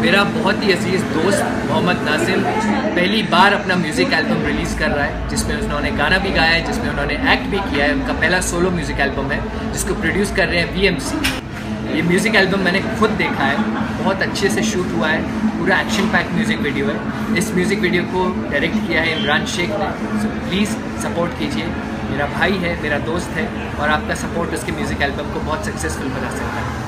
मेरा बहुत ही अजीज़ दोस्त मोहम्मद नाजिम पहली बार अपना म्यूज़िक एल्बम रिलीज़ कर रहा है, जिसमें उन्होंने गाना भी गाया है, जिसमें उन्होंने एक्ट भी किया है। उनका पहला सोलो म्यूज़िक एल्बम है जिसको प्रोड्यूस कर रहे हैं VMC। ये म्यूज़िक एल्बम मैंने खुद देखा है, बहुत अच्छे से शूट हुआ है, पूरा एक्शन पैक म्यूज़िक वीडियो है। इस म्यूज़िक वीडियो को डायरेक्ट किया है इमरान शेख ने। सो प्लीज़ सपोर्ट कीजिए, मेरा भाई है, मेरा दोस्त है, और आपका सपोर्ट उसके म्यूज़िक एल्बम को बहुत सक्सेसफुल बना सकता है।